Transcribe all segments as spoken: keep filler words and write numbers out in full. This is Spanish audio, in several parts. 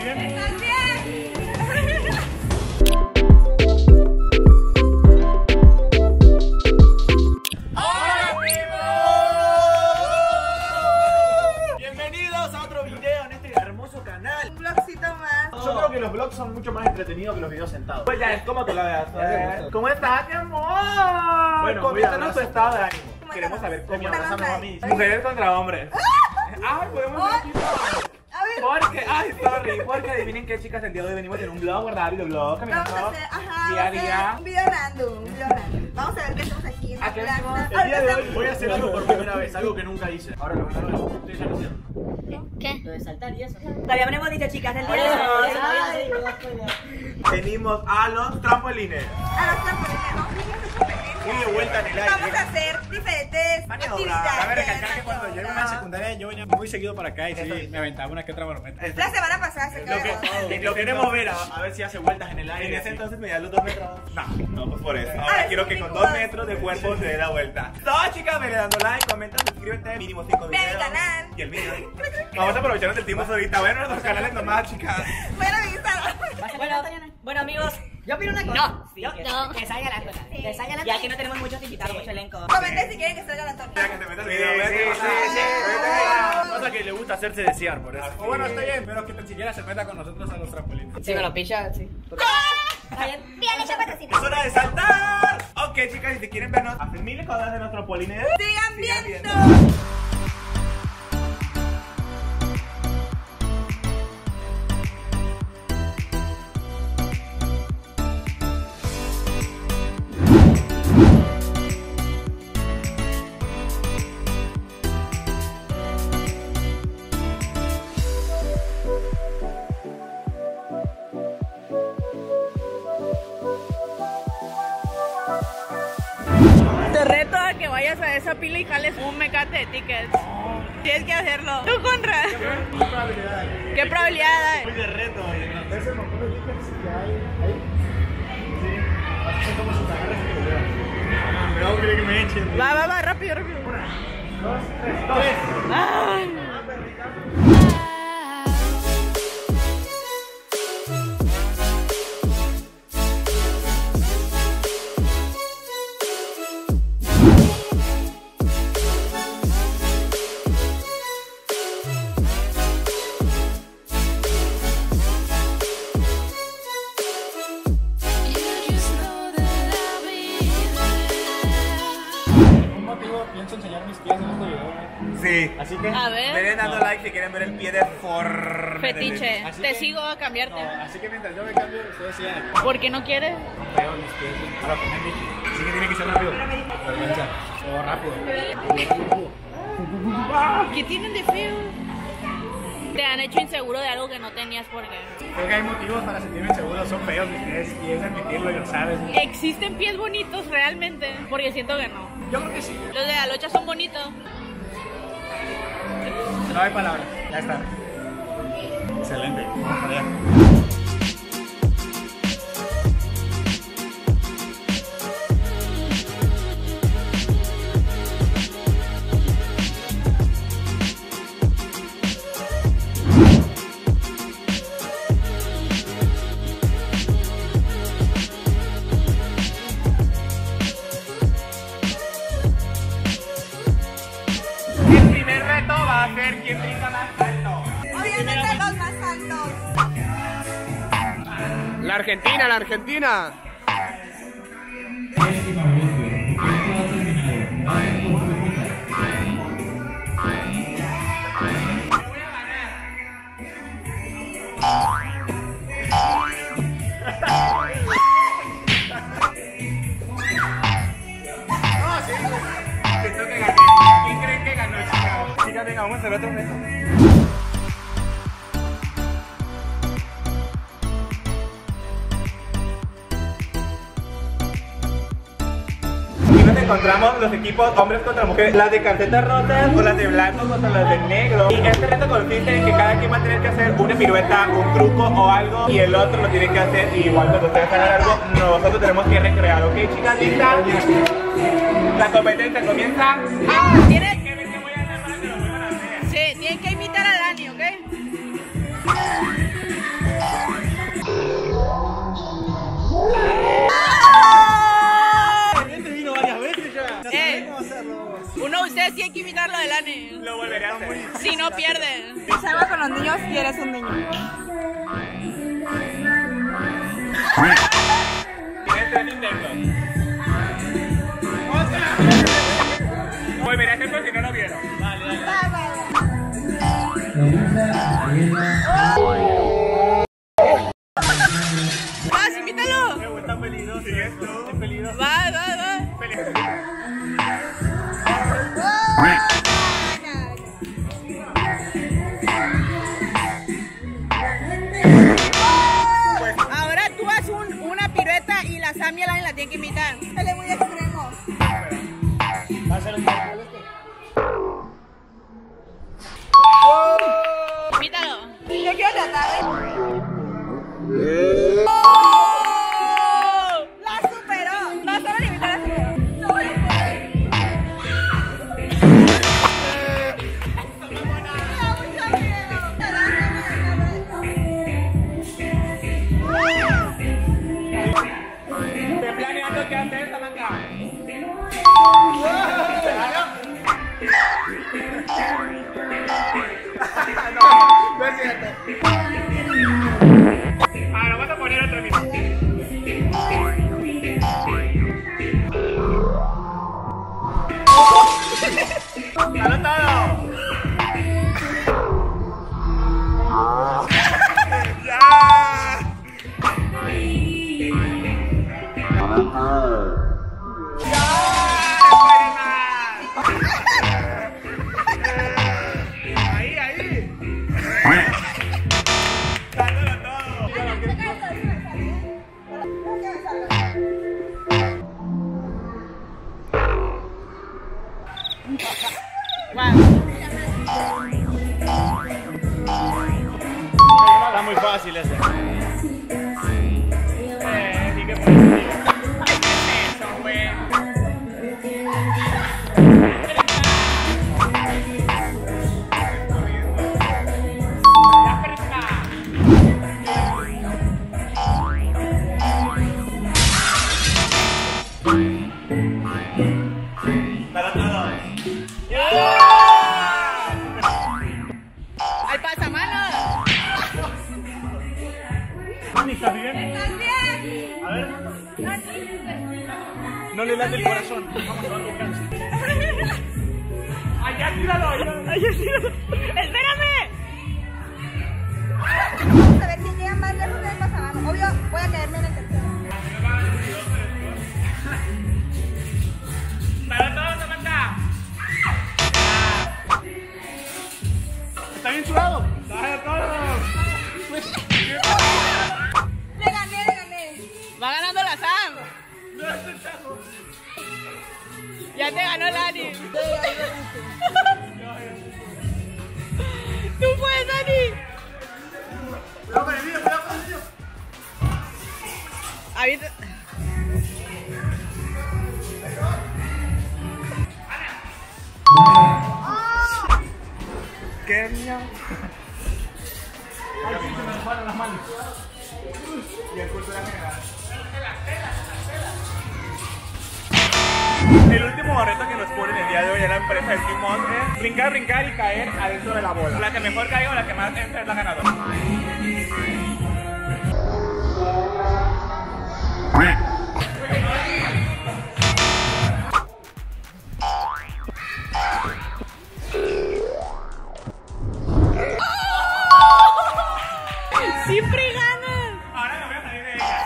bien? ¿Estás bien? ¡Hola, primo! Bienvenidos a otro video en este hermoso canal. Un vlogcito más. Yo creo que los vlogs son mucho más entretenidos que los videos sentados. Pues ya es como tú la veas. Eh, ¿Cómo estás, mi amor? Bueno, coméntanos tu estado de ánimo. Queremos saber cómo abrazamos a mí. Mujeres contra hombres. Ay, podemos ver aquí. Porque, ay, sorry, porque adivinen qué, chicas, el día de hoy venimos en un vlog, ¿verdad? Videoblog, caminando Vamos a hacer, ajá, día a vamos a día. hacer un video random, un video random. Vamos a ver qué hacemos aquí en ¿A la qué plaza. venimos? El día de hoy voy a hacer algo por primera vez, algo que nunca hice. Ahora lo van a ver. Ustedes ya lo hicieron. ¿Qué? Lo de saltar y eso. Todavía no hemos dicho, chicas, el día de hoy. Venimos a los trampolines. A los trampolines, vamos a hacer competencia. Fui de vuelta en el aire. Vamos a hacer diferentes Maniobras. actividades. Cabe recalcar que cuando yo iba en la maniobras. secundaria yo venía muy seguido para acá y sí, me aventaba una que otra marometa. La semana pasada se Lo quedó. que lo queremos ver, a, a ver si hace vueltas en el aire. En ese así. entonces medía los dos metros. No. No, pues por eso. Ah, Ahora es quiero un que con pico. dos metros de cuerpo se dé la vuelta. Todas, chicas, me le dando like, comenta, suscríbete, mínimo cinco Ve a mi videos. canal. Y el mío. Vamos a aprovechar el tiempo ahorita. Bueno, nuestros canales nomás, chicas. Bueno, mi Instagram. Bueno, bueno, amigos, yo opino una cosa. No, Sí, yo que, no. que salga la cosa. Sí. Que salga la Ya que no tenemos muchos invitados, mucho elenco. Comenten si quieren que salga la torta. Ya que se meta el Sí, video. sí, vete, sí, vete, sí. vete. Pasa que le gusta hacerse desear por eso. O bueno, está bien, pero que tan siquiera se meta con nosotros a los trampolines. Si me lo picha, sí. Bien hecho, patrocinio. ¡Es hora de saltar! Ok, chicas, y si quieren vernos hacer miles de cosas de nuestros polines, Sigan viendo. Te reto a que vayas a esa pila y jales un mecate de tickets. Tienes que hacerlo. ¿Tú, Conrad? ¿Qué probabilidad hay? ¿Qué probabilidad hay? muy de reto. Ese montón de tickets que hay ahí. Sí. Así como si te agarras y te lo veas. Me voy a querer que me echen. Va, va, va, rápido, rápido. Dos, tres, dos. Ay. Un motivo, pienso enseñar mis pies en este video. Sí. Así que. A ver. Ven dando like si quieren ver el pie de for... Fetiche. Así Te que- sigo a cambiarte. No, así que mientras yo me cambio, ustedes sigan. ¿Por qué no quieres? Veo mis pies. Ahora pongan bici. Así que tiene que ser rápido. Vergüenza. O rápido. ¿Qué tienen de feo? Te han hecho inseguro de algo que no tenías por qué. Creo que hay motivos para sentirme inseguro. Son feos mis pies y es admitirlo y lo sabes. ¿Existen pies bonitos realmente? Porque siento que no. Yo creo que sí. Los de Alocha son bonitos. No hay palabras. Ya está. Excelente. Vamos para allá. El primer reto va a ser quién brinca más alto. Obviamente los más altos. La Argentina, la Argentina. Siento que gané. ¿Quién creen que ganó, chicas? Chicas, venga, vamos a hacer otro reto. Encontramos los equipos hombres contra mujeres, las de calcetas rotas o las de blanco contra las de negro. Y este reto consiste en que cada quien va a tener que hacer una pirueta, un truco o algo, y el otro lo tiene que hacer igual cuando ustedes hagan algo, nosotros tenemos que recrear, ¿ok, chicas? ¿Listas? La competencia comienza. Ah, ¿tienes? ¿Qué ven que voy a hacer para que lo vuelvan a hacer? Sí, tienen que imitar a Dani, ¿ok? tiene que imitar lo del Ani. Lo volveré a hacer. Si no pierden. Si salgo con los niños y eres un niño. Tienes tres intentos. Volveré a hacerlo si no lo vieron. Vale, dale. Va, va, Vas, imítalo. Está peligroso. Sí, esto. Es peligroso. Va, va, va. Ahora tú haces un, una pirueta y la Sammy la, la tiene que imitar. Dale muy extremo. Va a ser un mal este. Imítalo. Yo quiero tratar de... La superó. No solo limitar la superó. No voy a poder. Me da mucho miedo. Estoy planeando qué hacer esta manga. No es cierto. Ahora vamos a poner otro mismo. ¡Dalo todo! ¡Ya! Ahí, ahí. Dándolo todo. Está muy fácil ese. Eh, sí que puede. Eso, güey. La fresca. Dalo todo. Al pasamanos. Mami, ¿estás bien? También. A ver. No le late el corazón. Vamos a tocar. ¡Ay, ya tíralo! Ay, tíralo. ¡Espérame! Vamos a ver quién llega más lejos del pasamanos. Obvio, voy a caerme en el tercero. ¡Dalo todo, Samantha! ¿Está bien sudado? ¡Dalo todo! Le gané, le gané. Va ganando la Sam. Ya te ganó Lani. Tú puedes, Lani. Cuidado con el vídeo, cuidado con el vídeo. Ahorita... ¡Qué miedo! Ay, sí, se me resbalan las manos. Y el cultura general. El último reto que nos ponen el día de hoy en la empresa de Timón es brincar, brincar y caer adentro de la bola. La que mejor caiga o la que más entre es la ganadora. ¡Siempre ganan! Ahora me voy a salir de ella.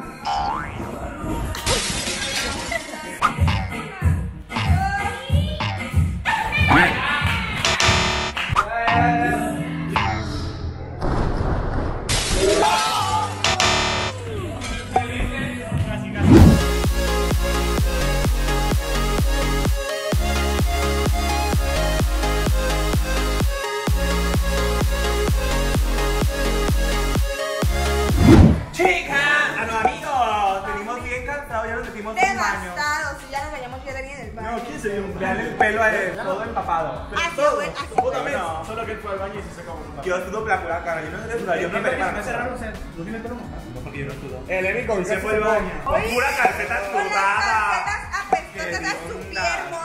Chicas, a los amigos, venimos bien cansados, ya nos metimos un baño. Devastados. Si ya nos veníamos que venir del baño. No, ¿quién se dio un Vean el pelo a él, todo empapado. Así, güey, así. Otra vez. No. Solo que él fue al baño y se sacó un Yo sudo por la pura cara, yo no sé de sudar, yo no me preparo. ¿Tú tienes que tomar? No, porque yo no sudo. El Eric Se fue al baño. con pura calceta Con las sudada. calcetas apestosas, Qué su pie linda. hermoso.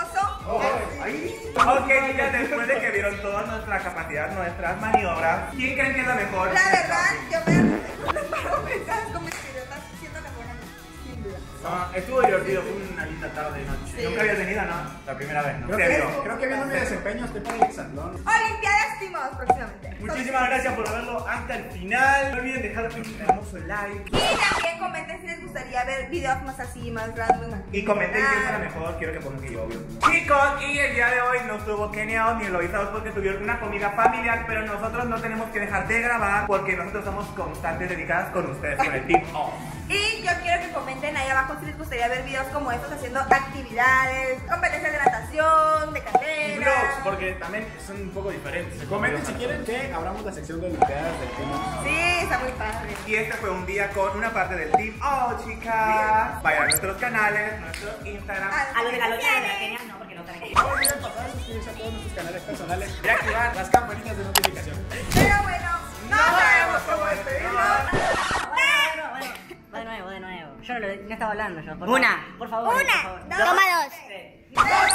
Ok, chicas, después de que vieron toda nuestra capacidad, nuestras maniobras, ¿quién creen que es la mejor? La verdad, yo me no paro pensar con mis idiotas, siento que fueron sin duda. Ah, estuvo divertido, fue una linda tarde y noche. Sí. Nunca había tenido, ¿no? La primera vez, ¿no? Creo Se que, vio. creo que viendo mi desempeño estoy para el hexatlón. Olimpiadas estimados próximamente. Muchísimas gracias por verlo hasta el final. No olviden dejar un hermoso like. Y también comenten si les gustaría ver videos más así, más random. más Y comenten quién es la general. mejor, quiero que pongan que yo, obvio. Chicos, y el día de hoy no estuvo Kenia ni Eloisa porque tuvieron una comida familiar, pero nosotros no tenemos que dejar de grabar porque nosotros somos constantes dedicadas con ustedes, con el Team O. Y yo quiero que comenten ahí abajo si les gustaría ver videos como estos haciendo actividades, competencias de natación, de Y carrera. vlogs, porque también son un poco diferentes. Comenten si quieren que abramos la sección de Olimpiadas del tema. Sí, está muy padre. Y este fue un día con una parte del Team O, chicas. Vayan a nuestros canales, nuestros Instagram. A los de la lotería de la Kenia, no, porque no están aquí. No olviden pasar a suscribirse a todos nuestros canales personales Y activar las campanitas de notificación. Pero bueno, no sabemos cómo despedirnos. Bueno, bueno, bueno, de nuevo, de nuevo. Yo no, lo- no estaba hablando yo. Por Una. favor, Por favor. Una, por favor. dos, Toma dos. Sí. Tres.